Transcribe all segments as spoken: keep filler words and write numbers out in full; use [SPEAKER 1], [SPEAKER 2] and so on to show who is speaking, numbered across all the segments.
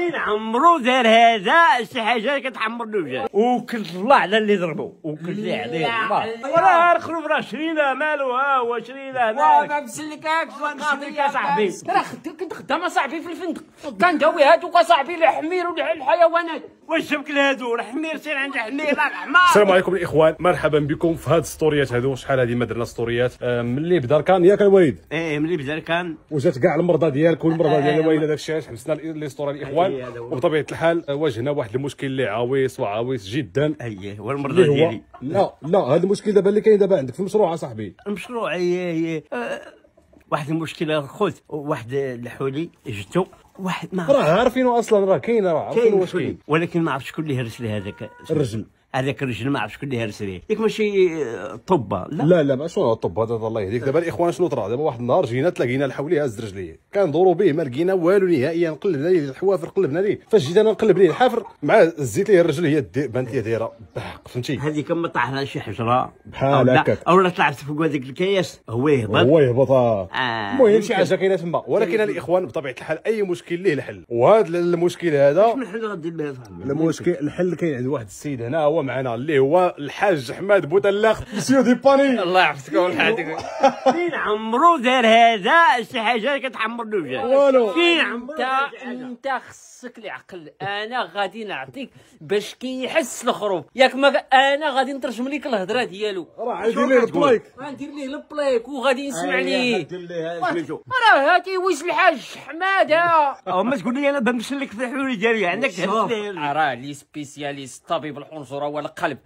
[SPEAKER 1] فين عمرو دار هذا شي حاجه كتعمر الوجه وكلت الله على اللي ضربوا وكلت ليه عليه الله راه خروف راه شرينا مالو ها هو شرينا
[SPEAKER 2] مالك ما مسلكاكش
[SPEAKER 1] القضيه يا صاحبي
[SPEAKER 2] راه كنت خدام اصاحبي في الفندق كنداوي هادوك اصاحبي الحمير والحيوانات
[SPEAKER 1] واش جابك هادو راه حمير سير عند حمير راه الحمار.
[SPEAKER 3] السلام عليكم الاخوان، مرحبا بكم في هاد السطوريات هادو. شحال هادي ما درنا ستوريات آه ملي بدا كان ياك الوليد
[SPEAKER 1] ايه ملي بدا كان
[SPEAKER 3] وجات كاع المرضى ديالك والمرضى ديال الوالده داك الشيء علاش حبسنا لي ستوري الاخوان. وبطبيعه الحال واجهنا واحد المشكل اللي عويص وعويص جدا.
[SPEAKER 1] اييه هو المرضى ديالي.
[SPEAKER 3] لا لا هذا المشكل دابا اللي كاين دابا عندك في المشروع اصاحبي.
[SPEAKER 1] المشروع ايه ايه أه واحد المشكله خوت واحد الحولي جتو واحد ما
[SPEAKER 3] راه عارفينه اصلا راه كاين راه عارفين واش كاين،
[SPEAKER 1] ولكن ما عرفتش شكون اللي هرس لي هذاك
[SPEAKER 3] الرجل
[SPEAKER 1] هذاك الرجل ما عرفتش شكون اللي هرس ليه. ياك ماشي طبه لا
[SPEAKER 3] لا لا ما شنو الطب هذا الله يهديك. دابا الاخوان شنو طرا دابا واحد النهار جينا تلاقينا الحولي هز رجليه كندوروا به ما لقينا والو نهائيا. قلبنا ليه الحوافر قلبنا ليه فاش جيت انا نقلب ليه الحافر مع زيت ليه الرجل هي بانت ليه دايره بحق فهمتي.
[SPEAKER 1] هذه كما طاح لها شي حجره
[SPEAKER 3] بحال هكاك
[SPEAKER 1] او طلعت فوق هذاك الكياس هو يهبط
[SPEAKER 3] هو يهبط. المهم
[SPEAKER 1] آه.
[SPEAKER 3] شي حاجه كاينه تما. ولكن الاخوان بطبيعه الحال اي مشكل ليه الحل، وهذا المشكل هذا
[SPEAKER 1] شنو الحل غادير به صاحبي؟
[SPEAKER 3] المشكل الحل كاين عند واحد السيد هنا هو معنا اللي هو الحاج حماد بوتلاخ مسيو دي باني.
[SPEAKER 2] الله يحفظك والحادك.
[SPEAKER 1] فين عمرو دار هذا شي حاجه كتعمر الوجه
[SPEAKER 3] والو
[SPEAKER 1] فين عمرو
[SPEAKER 2] انت انت خصك العقل. انا غادي نعطيك باش كيحس الخروف ياك ما انا غادي نترجم لك الهضره ديالو.
[SPEAKER 3] راه غندير ليه البلايك
[SPEAKER 2] غندير ليه البلايك وغادي نسمع ليه.
[SPEAKER 1] دير ليه سميتو
[SPEAKER 2] راه هاتي ويش الحاج حماد ها
[SPEAKER 1] او ما تقول لي انا بنسلك في الحلول ديالي عندك تهبط ليه.
[SPEAKER 2] راه لي سبيسياليست طبيب الحنجره والقلب.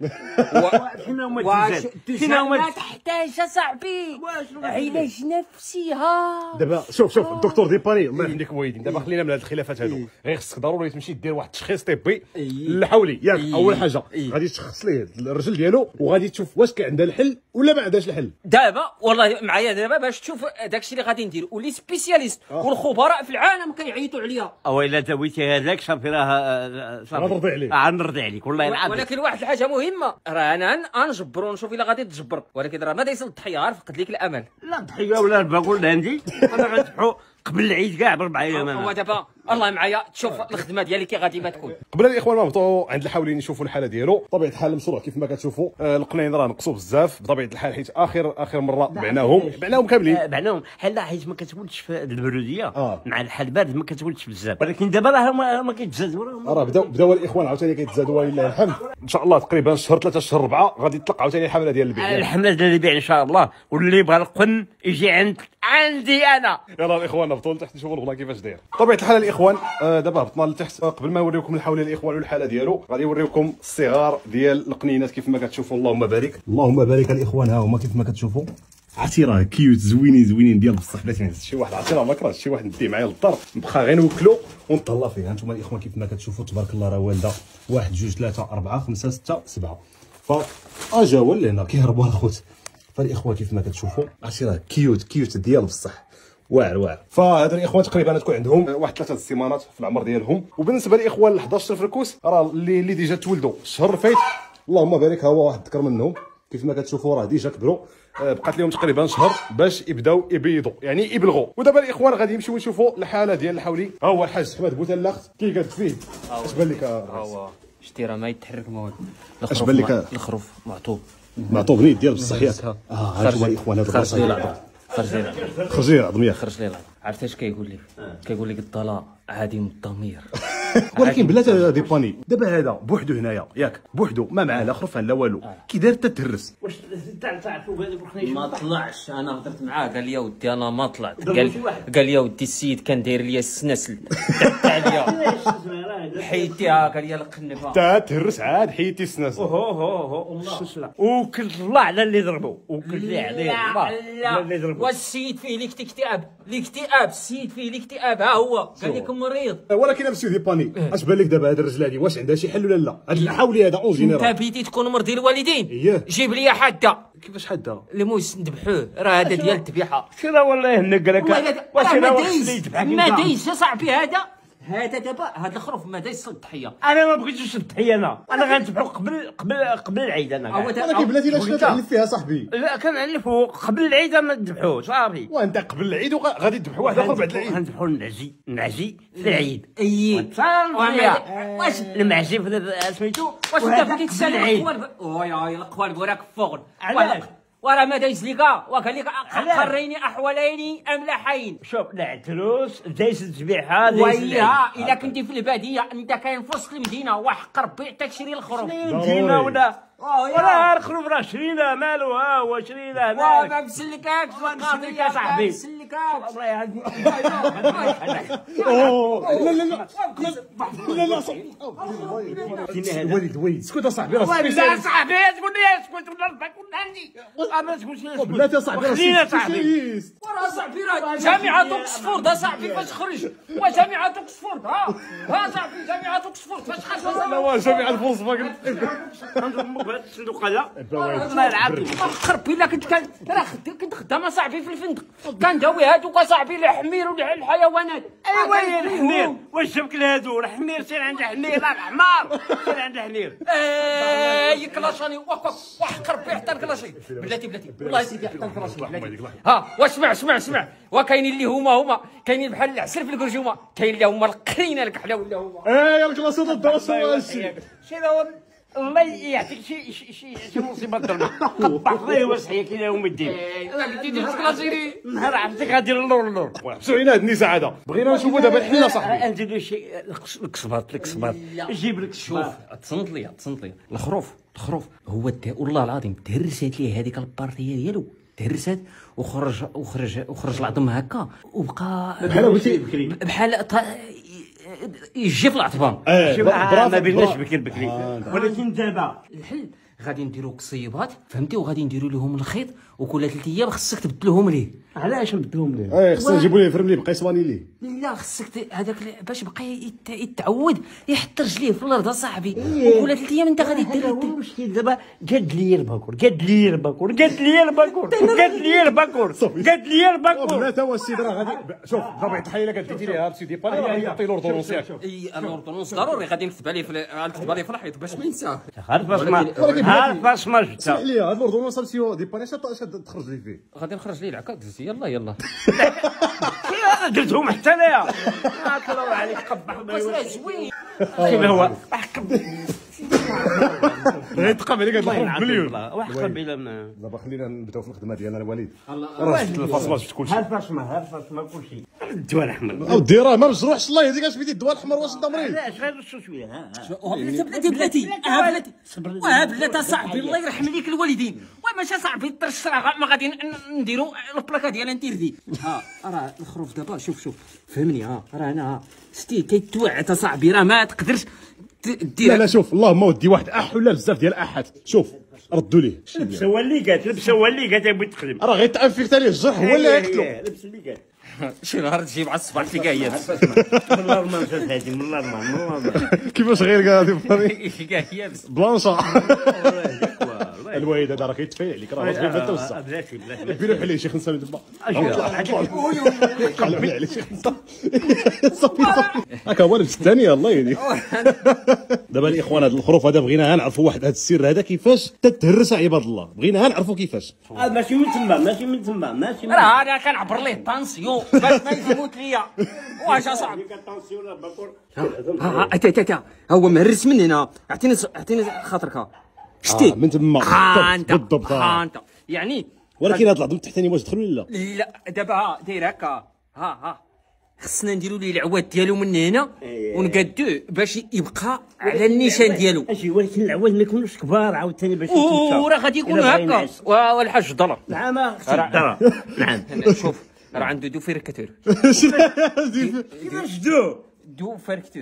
[SPEAKER 1] فين هما
[SPEAKER 2] واش
[SPEAKER 1] فين هما
[SPEAKER 2] ما تحتاج صاحبي علاج نفسي ها.
[SPEAKER 3] دابا شوف شوف الدكتور دي باني الله يحميك بويدين. دابا خلينا من هاد الخلافات هادو غير خصك ضروري تمشي دير واحد التشخيص طبي للحولي ياك. اول حاجه غادي تشخص ليه الرجل ديالو وغادي تشوف واش كاين عندها الحل ولا ما عندهاش الحل.
[SPEAKER 2] دابا والله معايا دابا باش تشوف داكشي اللي غادي ندير ولي سبيسياليست والخبراء في العالم كيعيطوا عليا.
[SPEAKER 1] او الا تاويتي هذاك صافي راه صافي
[SPEAKER 3] غنرضي عليك
[SPEAKER 1] غنرضي عليك والله العظيم.
[SPEAKER 2] ولكن واحد الحاجه مهمه راه انا غنجبر ونشوف الا غادي تجبر، ولكن راه ما دايس الضحيه غير فقد ليك الامل.
[SPEAKER 1] لا ضحيه ولا باقول عندي انا غنذبحو قبل العيد كاع بربع ايام.
[SPEAKER 2] هو دابا الله معايا تشوف الخدمه ديالي كي غادي ما تكون.
[SPEAKER 3] قبل الاخوان ما هبطوا عند الحولين يشوفوا الحاله ديالو. بطبيعه الحال المشروع كيف ما كتشوفوا آه القنين راه نقصوا بزاف بطبيعه الحال حيت اخر اخر مره بعناهم بعناهم كاملين
[SPEAKER 1] بعناهم حيت حيت ما كتولدش في البروديه
[SPEAKER 3] آه.
[SPEAKER 1] مع الحال بارد ما كتولدش بزاف. ولكن دابا راه ما, ما كيتزادوا
[SPEAKER 3] راه بداو بداو الاخوان عاوتاني كيتزادوا ولله الحمد. ان شاء الله تقريبا شهر ثلاثه شهر اربعه غادي تطلق عاوتاني الحمله ديال البيع.
[SPEAKER 1] الحمله ديال البيع ان شاء الله. واللي بغى القن يجي عند عندي انا.
[SPEAKER 3] يلا الاخوان هبطوا لتحت نشوفوا البلان كيفاش داير. بطبيعه الحال الاخوان آه دابا هبطنا لتحت. آه قبل ما نوريكم الحولي الاخوان والحاله ديالو غادي نوريكم الصغار ديال القنينات كيف ما كتشوفوا. اللهم بارك اللهم بارك الاخوان ها هما كيف ما كتشوفوا. عرفتي راه كيوت زوينين زوينين ديال بصح بلاتي نهز شي واحد عرفتي راه ما كرهش شي واحد نديه معايا للدار نبقى غير نوكلو ونطلع فيه. هانتوما الاخوان كيف ما كتشوفوا تبارك الله راه والده واحد جوج ثلاثه اربعه خمسه سته سبعه ف اجاوا لهنا كيهربوا الخوت. فالاخوان كيف ما كتشوفوا عرفتي راه كيوت كيوت ديال بصح واعر واعر. فهذا الاخوان تقريبا تكون عندهم واحد ثلاثه السيمانات في العمر ديالهم. وبالنسبه للاخوان ال حداش فركوس راه اللي اللي ديجا تولدوا الشهر اللي فات اللهم بارك ها هو واحد ذكر منهم كيف ما كتشوفوا راه ديجا كبروا. آه بقات لهم تقريبا شهر باش يبداو يبيضوا يعني يبلغوا. ودابا الاخوان غادي نمشيو نشوفوا الحاله ديال الحولي. ها هو الحاج حماد بوتلاخ كي قاد فيه. اش بان لك؟
[SPEAKER 2] ها هو شتي راه ما يتحرك ما والو.
[SPEAKER 3] اش بان لك؟
[SPEAKER 2] الخروف معطوب
[SPEAKER 3] معطوب نيت ديال بصح ياك. اه هانتوما الاخوان هذا
[SPEAKER 2] خرج لي العظم خرج لي العظم
[SPEAKER 3] خرج لي العظم ياك
[SPEAKER 2] خرج لي العظم. عرفت اش كيقول لك؟ كيقول لك الضلال عديم الضمير.
[SPEAKER 3] ولكن بلا دي باني دابا هذا بوحدو هنايا ياك بوحدو ما معاه لا خرفان لا والو كي دار حتى تهرس.
[SPEAKER 1] واش تاع تاع فوق هذوك الخنيش
[SPEAKER 2] ما طلعش. انا هضرت معاه قال لي يا ودي انا ما طلعت. قال قال لي يا ودي السيد كان داير لي السنسل تاع عليا حيتيها قال لي القنفه
[SPEAKER 3] تا تهرس عاد حيتي السناس.
[SPEAKER 1] هو هو هو الله وكلت الله على اللي ضربوا وكلت ليه عليه الله اللي ضربوا.
[SPEAKER 2] والسيد فيه الاكتئاب الاكتئاب السيد فيه الاكتئاب ها هو قال لك مريض.
[SPEAKER 3] ولكن مسيو دي باني اش بان لك دابا هاد الرجل هادي واش عندها شي حل ولا لا؟ هاد الحولي هذا اون جينيرال
[SPEAKER 2] انت بيتي تكون مرضي الوالدين
[SPEAKER 3] اييه
[SPEAKER 2] جيب لي حاده.
[SPEAKER 3] كيفاش حاده؟
[SPEAKER 2] الموس نذبحوه راه هذا ديال الذبيحه.
[SPEAKER 1] شي راه والله هنق لك
[SPEAKER 2] واش ما دايز ما دايز صاحبي هذا هذا دابا هذا الخروف ماذا يصد الضحيه.
[SPEAKER 1] انا ما بغيتش الضحيه، انا انا غنذبحو قبل قبل قبل العيد. انا
[SPEAKER 3] ولكن بلاتي لاش كتعلف فيها صاحبي؟
[SPEAKER 1] لا كنعلفو قبل العيد، انا نذبحوه صافي.
[SPEAKER 3] وانت قبل العيد وغادي تذبح واحد اخر بعد العيد؟
[SPEAKER 1] غنذبحو النعجي النعجي في العيد.
[SPEAKER 2] اي
[SPEAKER 1] واش المعجي سميتو
[SPEAKER 2] واش انت بغيتي تسال العيد؟ ويا القوالب وراك فوق ورا ماذا يزلقا وقال لك قريني احولين املحين.
[SPEAKER 1] شوف العتروس دايز الذبيحه
[SPEAKER 2] ويا الا كنتي في الباديه انت كاين في وسط المدينه وحق ربي حتى تشري الخروف.
[SPEAKER 1] مدينه ولا ولا الخروف راه شرينا مالو، ها هو شرينا مالك.
[SPEAKER 2] ما مسلكاكش
[SPEAKER 1] القضيه صاحبي،
[SPEAKER 2] مسلكاكش
[SPEAKER 1] الله يهديك.
[SPEAKER 3] لا لا لا لا لا وليد وليد اسكت صاحبي، راه
[SPEAKER 1] لا صاحبي تقول لي اسكت ولا ربك ولا عندي. ما تقولش لي اسكت.
[SPEAKER 3] بلاتي صاحبي
[SPEAKER 1] خلينا صاحبي.
[SPEAKER 2] ورا صاحبي راه جامعة اوكسفورد صاحبي فاش خرج. وجامعة اوكسفورد ها ها صاحبي جامعة اوكسفورد فاش خرج.
[SPEAKER 3] لا هو جامعة الفولكسفاجن.
[SPEAKER 1] هذا الصندوق هذا الله يلعب
[SPEAKER 2] خرب الا كنت كان راه كنت خدام صاحبي في الفندق كنداوي هادوك صاحبي الحمير والحيوانات.
[SPEAKER 1] ايوا الحمير واش جابك لهادو؟ راه حمير سير عند حمير، لا حمار سير عند حمير.
[SPEAKER 2] اي كلاشاني وحق ربي حتى الكلاشي. بلاتي بلاتي والله سيدي حتى الكلاشي بلاتي. ها واسمع اسمع اسمع وكاينين اللي هما هما كاينين بحال العسل في القرجومه، كاين اللي هما القرينه الكحله ولا هما
[SPEAKER 3] ايه الكلاسات الدراسه هادشي.
[SPEAKER 1] شي الله يعطيك شي شي شي شي مصيبه درنا قبح ضيه وصحيه كي يوم الدين.
[SPEAKER 2] انا قلت لي كلاشيري
[SPEAKER 1] نهار عرفتك غادي اللور اللور.
[SPEAKER 3] حبسوا علينا هاد النساء هذا، بغينا نشوفوا دابا الحله صاحبي.
[SPEAKER 1] نديرو شي الكسباط الكسباط جيب لك
[SPEAKER 2] شوف تصنت لي تصنت لي الخروف الخروف هو والله العظيم تهرست ليه هذيك البارتيه ديالو، تهرست وخرج وخرج وخرج العظم هكا وبقى
[SPEAKER 3] بحال قلتي
[SPEAKER 2] بحال يجي في العطبان.
[SPEAKER 1] ما بيناش بكري بكري. ولكن دابا
[SPEAKER 2] الحل غادي نديرو قصيبات فهمتي، وغادي نديرو لهم الخيط وكل ثلاث ايام خصك تبدلهم ليه.
[SPEAKER 1] علاش نبدلهم ليه؟
[SPEAKER 3] ايه خصنا نجيبو ليه فرملي بقى يصواني ليه.
[SPEAKER 2] لا خصك هذاك باش بقى يتعود يحط رجليه في الارض اصاحبي وكل ثلاث ايام انت غادي دير.
[SPEAKER 1] المشكل دابا قاد لي الباكور قاد لي الباكور قاد لي الباكور قاد لي الباكور قاد لي الباكور.
[SPEAKER 3] لا تا هو السيد راه غادي شوف طبيعه الحال الا كديتي ليها بسيدي با يعطي لوردونونس ياك.
[SPEAKER 2] اي الاوردونونس ضروري غادي نكتب عليه غنكتب عليه في الحيط باش ما ينساه.
[SPEAKER 1] عارف باش ما عارف باش ما جبتها.
[SPEAKER 3] اسمح لي هاد لوردونونس مسيو دي بانيش تخرج لي فيه.
[SPEAKER 2] غادي نخرج ليه العكاك يلا يلا.
[SPEAKER 1] درتهم حتى انايا. الله عليك قبح
[SPEAKER 2] راه زوين.
[SPEAKER 1] كيما هو
[SPEAKER 3] يتقام عليك هاد الخروف مليون.
[SPEAKER 1] واحد قبيله من
[SPEAKER 3] دابا خلينا نبداو في الخدمه ديالنا الوليد.
[SPEAKER 1] راه
[SPEAKER 3] الفاصمه شفت كلشي.
[SPEAKER 1] ها الفاصمه ها الفاصمه كلشي. الدواء الاحمر
[SPEAKER 3] اودي راه ما مجروحش الله يهديك اش بيتي الدواء الاحمر واش انت مريض؟
[SPEAKER 1] علاش غير رشو شويه. ها
[SPEAKER 2] بلاتي بلاتي بلاتي ها بلاتي وها بلاتي صاحبي الله يرحم ليك الوالدين. وماشي صاحبي طرش راه ما غادي نديرو البلاكه ديالها ندير ذي. ها راه الخروف دابا شوف شوف فهمني. ها راه انا ستي كيتوعت صاحبي راه ما تقدرش
[SPEAKER 3] لا لا شوف اللهم ودي واحد اح ولا بزاف ديال احات. شوف ردوا ليه
[SPEAKER 1] لبس هو اللي قالت لبس هو اللي قالت بغيت تخدم
[SPEAKER 3] راه غيتانفيكت عليه الجرح هو اللي يقتلو.
[SPEAKER 1] لبس اللي قال
[SPEAKER 2] شي نهار تجيب على الصباح تلقاه هي
[SPEAKER 1] من الارمان جات هادي من الارمان من الارمان
[SPEAKER 3] كيفاش غير قاعد يفري
[SPEAKER 2] تلقاه هي
[SPEAKER 3] بلانشا. الوالد هذا راه كيتفايع عليك راه غير انت وسع
[SPEAKER 1] بلاتي بلاتي
[SPEAKER 3] بيلو حليه شي خمسه من تما قلب عليه شي خمسه صافي صافي هكا هو لبس الثانيه الله يهديك. دابا الاخوان هذا الخروف هذا بغينا نعرفوا واحد هذا السر هذا كيفاش تتهرس عباد الله بغينا نعرفوا كيفاش.
[SPEAKER 1] ماشي من تما ماشي من تما ماشي من
[SPEAKER 2] راه انا كنعبر ليه الطانسيون باش ما يفوت ليا. واش اصاحبي ها ها تا تا هو مهرس من هنا. اعطيني اعطيني خاطرك شتي
[SPEAKER 3] من تما
[SPEAKER 2] بالضبط ها انت يعني.
[SPEAKER 3] ولكن هذا العظم التحتاني واش دخلوا ولا لا؟
[SPEAKER 2] لا دابا ها داير هكا ها ها خصنا نديروا ليه العواد ديالو من هنا ونقادوه باش يبقى على النيشان ديالو.
[SPEAKER 1] اجي ولكن العواد ما يكونوش كبار عاوتاني باش
[SPEAKER 2] وراه غادي يكونوا هكا والحاج ضرب.
[SPEAKER 1] نعم ضرب نعم.
[SPEAKER 2] شوف راه عنده دو فيركتور.
[SPEAKER 1] كيفاش دو
[SPEAKER 2] دو فيركتور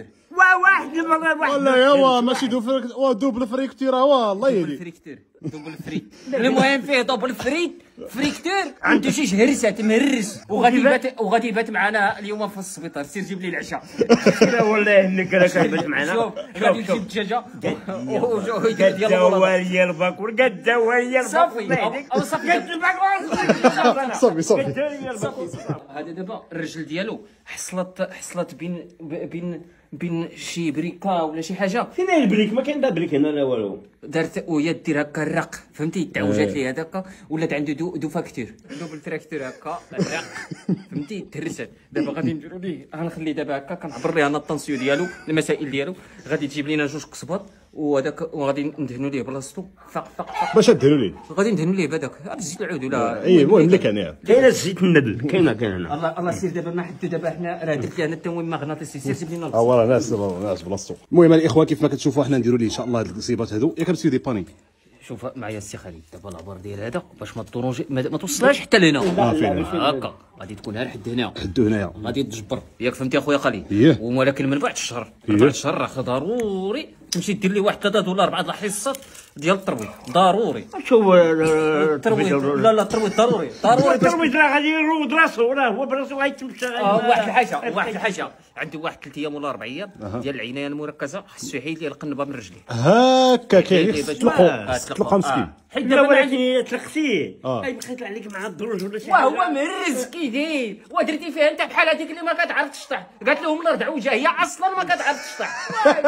[SPEAKER 1] واحد المره واحد
[SPEAKER 3] والله يوا ماشي دوبل دوبل فريكتير هو الله
[SPEAKER 2] دوبل
[SPEAKER 3] يهديك.
[SPEAKER 2] فريكتور دوبل فريك المهم فيه دوبل فريك فريكتور عنده شي هرسات مهرس وغادي يبات وغادي يبات معنا اليوم في السبيطار. سير جيب لي العشاء.
[SPEAKER 1] لا والله انك راه كتبات معنا.
[SPEAKER 2] شوف غادي نجيب الدجاجه ويدير ديال
[SPEAKER 1] الدوايه الباكور قد الدوايه
[SPEAKER 2] صافي او صافي
[SPEAKER 1] قد الباكور
[SPEAKER 3] صافي صافي.
[SPEAKER 2] هذا دابا الرجل ديالو حصلت حصلت بين بين بين شي بريكه ولا شي حاجه.
[SPEAKER 1] فين البريك؟ ما كاين لا بريك هنا لا والو.
[SPEAKER 2] دارت وهي دير هكا الرق فهمتي تعوجات ليه هذاك ولات عنده دو, دو فاكتور دوبل تراكتور هكا الرق فهمتي تهرست. دابا غادي نديرو ليه غنخليه دابا هكا كنعبر ليه انا الطونسيون ديالو المسائل ديالو. غادي تجيب لينا جوج قصبات وهذاك وغادي ندهنو ليه بلاصتو فق فق فق
[SPEAKER 3] باش نديرو ليه
[SPEAKER 2] غادي ندهنو ليه بهذاك الزيت العود ولا
[SPEAKER 3] اي المهم اللي كان يعني
[SPEAKER 1] كاين الزيت الندل كاينه كاين هنا.
[SPEAKER 2] الله الله سير دابا ما حدو دابا حنا راه درت ليه انا التموين مغناطيسي. سير جيب لينا
[SPEAKER 3] ها هو ناس ناس بلاصتو. المهم الاخوان كيف ما كتشوفوا حنا نديروا ليه ان شاء الله هاد القصيبات هادو ياك نمسيو دي باني.
[SPEAKER 2] شوف معايا السي خالد دابا العبار ديال هذا باش ما تطورونجي ما, ما توصلهاش حتى لهنا.
[SPEAKER 3] اه فين
[SPEAKER 2] هكا غادي تكون غير حد هنا
[SPEAKER 3] حدو هنايا
[SPEAKER 2] غادي تجبر ياك فهمتي اخويا خالد.
[SPEAKER 3] ايه.
[SPEAKER 2] ولكن من بعد الشهر من بعد الشهر راه ضروري تمشي دير لي واحد ثلاثه ولا اربعه الحصات ديال الترويض ضروري.
[SPEAKER 1] شوف
[SPEAKER 2] الترويض لا لا الترويض ضروري ضروري باش
[SPEAKER 1] الترويض راه غادي يروض راسو راه هو براسو غيتمشى.
[SPEAKER 2] آه واحد الحاجه واحد الحاجه عنده واحد ثلاث ايام ولا اربع ايام ديال العنايه المركزه خصو يحيد لي القنبه من رجليه.
[SPEAKER 3] هكا كاين تطلقوا تطلقوا مسكين.
[SPEAKER 2] حيت
[SPEAKER 1] لا
[SPEAKER 2] دابا
[SPEAKER 1] ولكن تلقتيه
[SPEAKER 3] آه.
[SPEAKER 1] اي بقيت عليك مع الدروج ولا شي
[SPEAKER 2] وهو مهرس كي داير ودرتي فيها انت بحال هذيك اللي ما كتعرف تشطح. قالت لهم الارض عوجه هي اصلا ما كتعرف تشطح.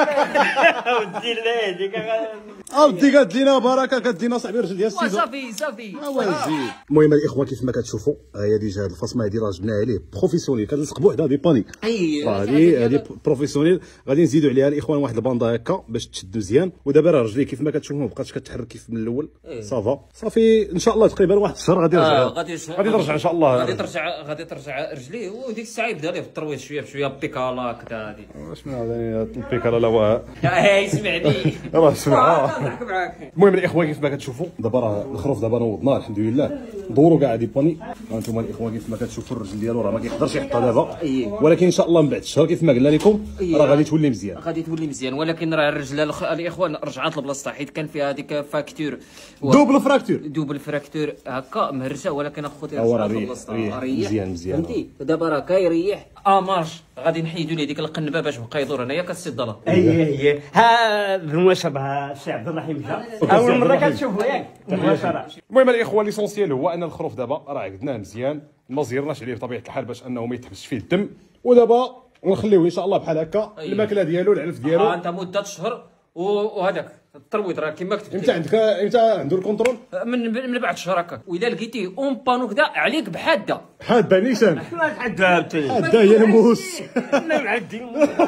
[SPEAKER 1] ودي لا هذيك
[SPEAKER 3] اودي قالت لينا بركه كدينا صاحبي رجل ديال السيزو.
[SPEAKER 2] صافي صافي
[SPEAKER 3] المهم الاخوان كيف ما كتشوفوا ها هي ديجا هاد الفصمه هادي راه جبناها عليه بروفيسيونيل كتلصق بوحدها دي باني.
[SPEAKER 2] اي
[SPEAKER 3] هادي هادي بروفيسيونيل غادي نزيدوا عليها الاخوان واحد الباندا هكا باش تشد مزيان. ودابا راه رجليه كيف ما كتشوفوا ما بقاتش كتحرك كيف من الاول. صافا صافي ان شاء الله تقريبا واحد الشهر غادي يرجع.
[SPEAKER 2] غادي
[SPEAKER 3] غادي ترجع ان شاء الله.
[SPEAKER 2] غادي ترجع غادي ترجع رجليه وديك الساعه يبدا ليه في الترويض شويه بشويه بيكالا هكذا. هادي
[SPEAKER 3] واش من هذا البيكالا لا واه
[SPEAKER 2] هاي سمعني
[SPEAKER 3] راه سمعها.
[SPEAKER 2] نضحك معاك.
[SPEAKER 3] المهم الاخوان كيف ما كتشوفوا دابا راه الخروف دابا نوضناه الحمد لله دوروا كاع دي باني. هانتوما الاخوان كيف ما كتشوفوا الرجل ديالو راه ما كيقدرش يحطها دابا ولكن ان شاء الله من بعد الشهر كيف ما قلنا لكم راه غادي تولي مزيان.
[SPEAKER 2] غادي تولي مزيان ولكن راه الرجل الاخوان رجعت لبلاصتها حيت كان فيها هذيك فاكتور
[SPEAKER 3] دوبل فراكتور
[SPEAKER 2] دوبل فراكتور هكا مهرسه ولكن اخوتي
[SPEAKER 3] هو
[SPEAKER 2] رجعت
[SPEAKER 3] راه
[SPEAKER 2] لبلاصتها
[SPEAKER 3] ريح مزيان مزيان.
[SPEAKER 2] فهمتي دابا راه كيريح اماش غادي نحيدوا ليه ديك القنبه باش بقى يدور هنايا كالسي الضلا.
[SPEAKER 1] اي هي ها بالمناسبه السي عبد الرحيم مشى اول مره كتشوفوا ياك مباشره.
[SPEAKER 3] المهم الاخوان ليسونسيال هو ان الخروف دابا راه عقدناه مزيان ما زيرناش عليه بطبيعه الحال باش انه ما يتحبسش فيه الدم. ودابا ونخليوه ان شاء الله بحال هكا الماكله ديالو العلف ديالو.
[SPEAKER 2] اه انت مده شهر وهذاك الترويض راه كما كتبت.
[SPEAKER 3] امتى عندك امتى عنده الكونترول؟
[SPEAKER 2] من من بعد شهر هكا. واذا لقيتيه اون بانو كذا عليك بحاده
[SPEAKER 3] حاده نيشان
[SPEAKER 1] حدا عاوتاني
[SPEAKER 3] حدا هي الموس.
[SPEAKER 1] لا معدي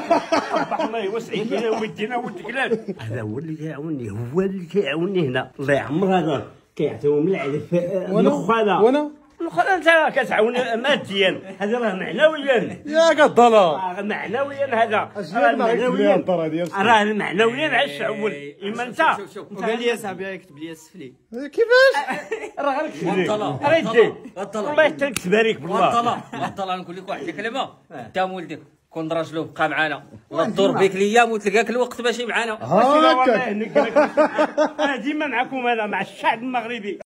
[SPEAKER 1] ربح الله يوسع علينا ويدينا والدكلان. هذا هو اللي كيعاونني هو اللي كيعاونني هنا الله يعمر. هذا كيعطيهم العلف النخ هذا
[SPEAKER 3] وانا
[SPEAKER 1] النخ انت كتعاون ماديا هذا راه معنويا
[SPEAKER 3] يا قضلا
[SPEAKER 1] راه معنويا هذا راه معنويا راه معنويا عاش عول اما انت
[SPEAKER 4] قال لي صاحبي يكتب لي السفلي
[SPEAKER 3] كيفاش
[SPEAKER 1] راه غير كتب لي
[SPEAKER 2] والطلا
[SPEAKER 1] راه يدي
[SPEAKER 2] والطلا
[SPEAKER 1] والله حتى تبارك بالله
[SPEAKER 2] والطلا والطلا نقول لك واحد الكلمه انت مولدك كون راجلو بقى معانا لا تدور بك الايام وتلقاك الوقت ماشي معانا.
[SPEAKER 3] هكا
[SPEAKER 1] انا ديما معكم انا مع الشعب المغربي.